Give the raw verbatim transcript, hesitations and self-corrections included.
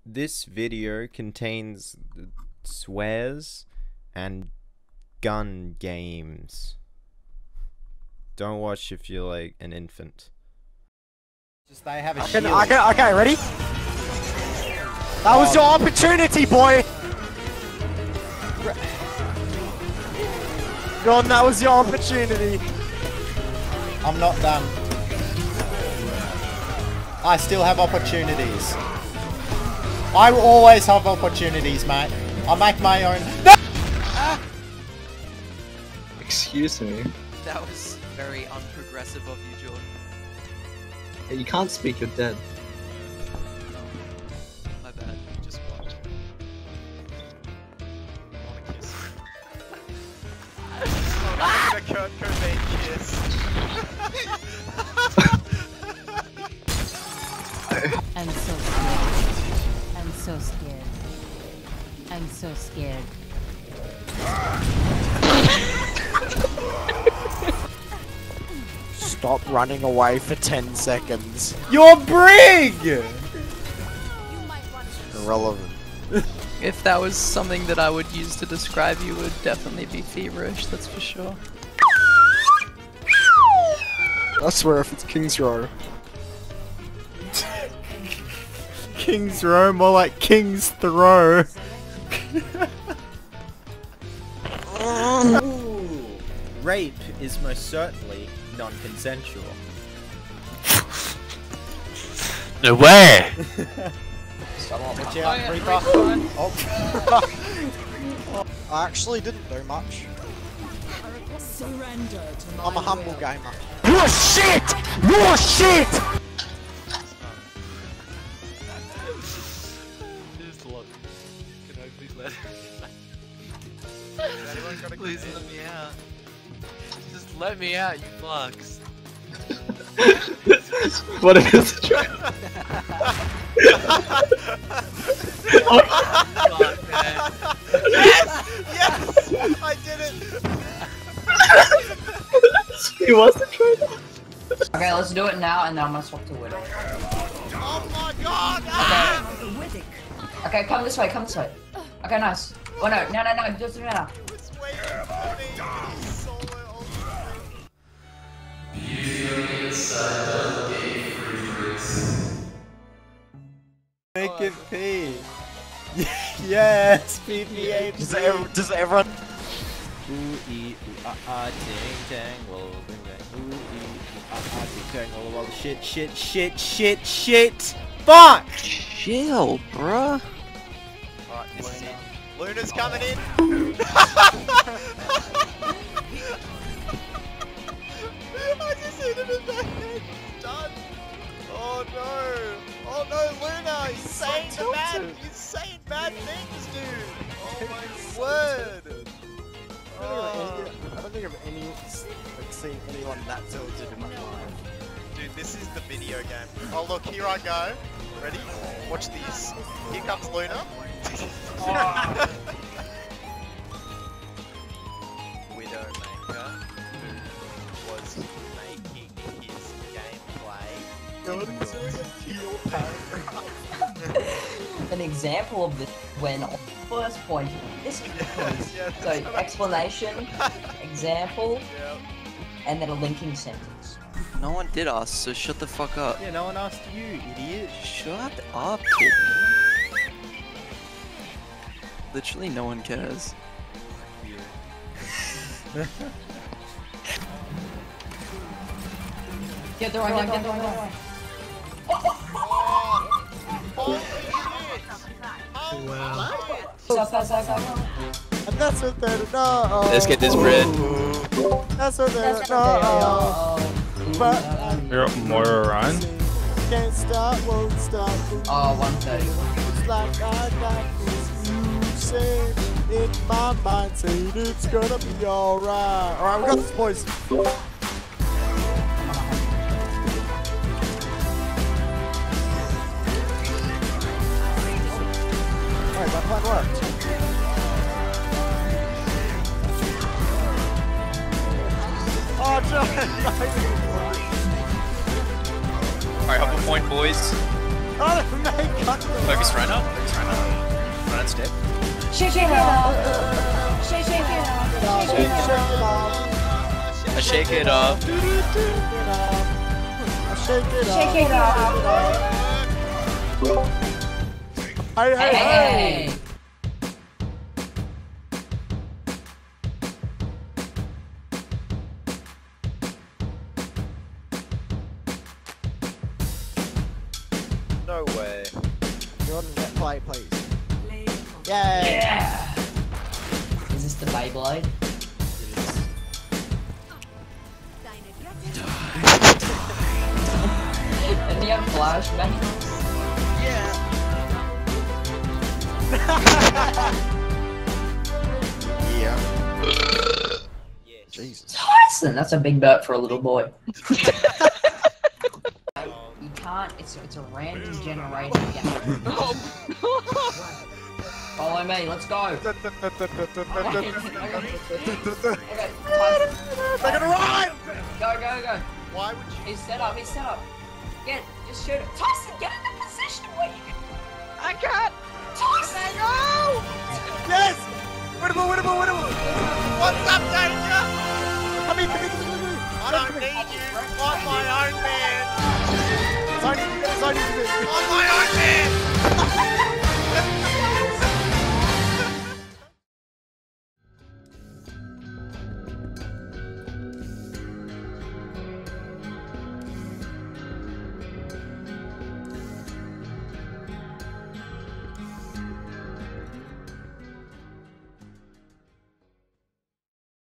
This video contains swears and gun games. Don't watch if you're like an infant. Just they have a Okay, shield. okay, okay, ready? That was your opportunity, boy! Gone, that was your opportunity. I'm not done. I still have opportunities. I will always have opportunities, mate. I make my own. No! Ah! Excuse me. That was very unprogressive of you, Jordan. Hey, you can't speak, you're dead. My bad. You just watched. I want to kiss. Oh, no, I'm gonna Kurt Cobain kiss. I'm so scared. I'm so scared. I'm so scared. Stop running away for ten seconds. You're brig! Irrelevant. If that was something that I would use to describe you, it would definitely be feverish, that's for sure. I swear if it's King's Row. King's Row, more like King's Throw. Ooh. Rape is most certainly non-consensual. No way! Watch out, Creeper. Oh. I actually didn't do much. Surrender to my I'm a humble gamer. You're shit! You're shit! Just love you. Can I please let Please let me out. Just let me out, you fucks. What if it's a trap? Oh, man. Yes! Yes! I did it! He was the trap. Okay, let's do it now, and then I'm gonna swap to Widow. Oh my god! Ah! Okay. Okay, come this way, come this way. Okay, nice. Oh no, no, no, no, just do it now. It's way too funny. Solo Make it pee. Yes, P P H. Does, ev does everyone... Ooh ee ooh ah ah ding dang whoa ding dang ooh ee ooh ah ah ding dang whoa whoa shit shit shit shit shit fuck! Chill, bruh. Alright, this is it. Luna's coming in! I just hit him in the head! Done! Oh no! Oh no, Luna! You're saying the bad, you're saying bad things, dude! Oh my word! Oh. I don't think I've any, like, seen anyone that tilted in my life. Dude, this is the video game. Oh look, here I go. Ready? Watch this. Here comes Luna. Oh. Widowmaker, who was making his gameplay. An example of this when on the first point, this is Yeah, so explanation, example, Yeah. and then a linking sentence. No one did ask, so shut the fuck up. Yeah, no one asked you, idiot. Shut up, kid. Literally no one cares. Get the right one, get the right one. Stop, stop, stop, stop. And that's what they're no. Let's get this bread. That's what they're no. But You're more run? can't stop, won't stop. Oh, one thirty. It's like I got this music in my mind saying it's gonna be alright. Alright, we got this, boys. Alright, that plan worked. Oh, John! Alright, have a point, boys. Focus Rhino. Focus Rhino. Rhino's dead. Shake it off. Shake, shake it off. Shake, shake it off. I shake it up. Shake it Shake it off. Hey, hey, hey! Hey. No way. Jordan, get play, please. Yay! Yeah. Is this the Beyblade? And you have flashbangs? Yeah. Jesus. Tyson, that's a big bet for a little boy. You can't. It's it's a random generator. Yeah. Follow me. Let's go. Okay, Tyson. They're gonna run! Go go go. Why would you? He's set up. He's set up. Get. Just shoot it. Tyson, get in the position where you can. I can't. Tyson, No! Yes! Winnable, winnable, winnable! What's up, Danger? Come in, come in, come in, come in! I don't need you. On my own man. Sorry, sorry, sorry. On my own man.